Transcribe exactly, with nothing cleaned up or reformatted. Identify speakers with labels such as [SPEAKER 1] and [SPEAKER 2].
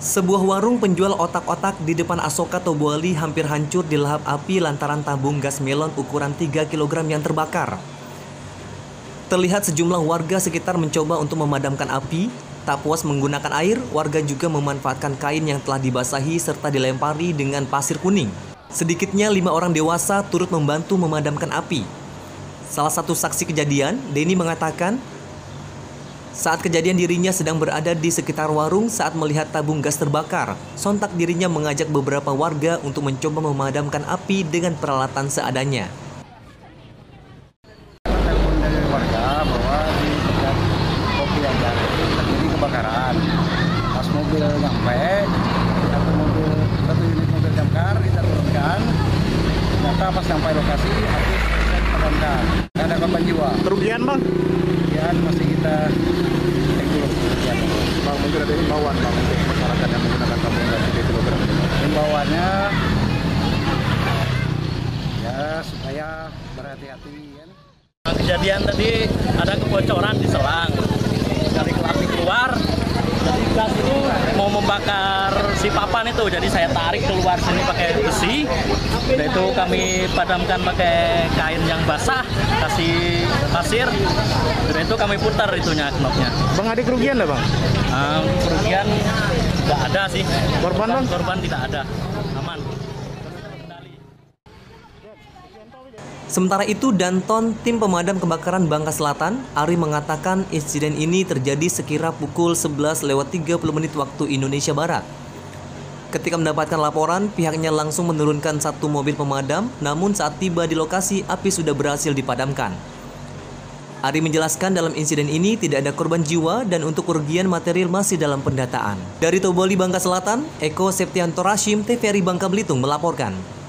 [SPEAKER 1] Sebuah warung penjual otak-otak di depan Asoka Tobuali hampir hancur dilahap api lantaran tabung gas melon ukuran tiga kilogram yang terbakar. Terlihat sejumlah warga sekitar mencoba untuk memadamkan api. Tak puas menggunakan air, warga juga memanfaatkan kain yang telah dibasahi serta dilempari dengan pasir kuning. Sedikitnya lima orang dewasa turut membantu memadamkan api. Salah satu saksi kejadian, Denny, mengatakan saat kejadian dirinya sedang berada di sekitar warung saat melihat tabung gas terbakar. Sontak dirinya mengajak beberapa warga untuk mencoba memadamkan api dengan peralatan seadanya.
[SPEAKER 2] Telepon dari warga bahwa di dekat kopi aja terjadi kebakaran. Pas mobil nyampe, satu mobil satu unit mobil damkar kita turunkan. Ternyata pas sampai lokasi api bisa dipadamkan. Tidak ada korban jiwa.
[SPEAKER 3] Kerugian bang?
[SPEAKER 2] Kerugian masih kita cek dulu kerugian.
[SPEAKER 3] Bang, mungkin ada himbauan bang untuk masyarakat yang menggunakan tabung gas tiga kilogram.
[SPEAKER 2] Himbauannya ya supaya berhati-hati ya.
[SPEAKER 4] Kejadian tadi ada kebocoran di selang dari api keluar, jadi gas itu mau membakar si papan itu, jadi saya tarik keluar sini pakai besi, dan itu kami padamkan pakai kain yang basah, kasih pasir, dan itu kami putar itunya knopnya.
[SPEAKER 3] Bang, ada kerugian nggak bang?
[SPEAKER 4] Um, kerugian nggak ada sih.
[SPEAKER 3] Korban bang?
[SPEAKER 4] Korban tidak ada, aman.
[SPEAKER 1] Sementara itu, Danton, tim pemadam kebakaran Bangka Selatan, Ari, mengatakan insiden ini terjadi sekira pukul sebelas lewat tiga puluh menit waktu Indonesia Barat. Ketika mendapatkan laporan, pihaknya langsung menurunkan satu mobil pemadam, namun saat tiba di lokasi, api sudah berhasil dipadamkan. Ari menjelaskan dalam insiden ini tidak ada korban jiwa dan untuk kerugian material masih dalam pendataan. Dari Tobuali, Bangka Selatan, Eko Septianto Rashim, T V R I Bangka Belitung melaporkan.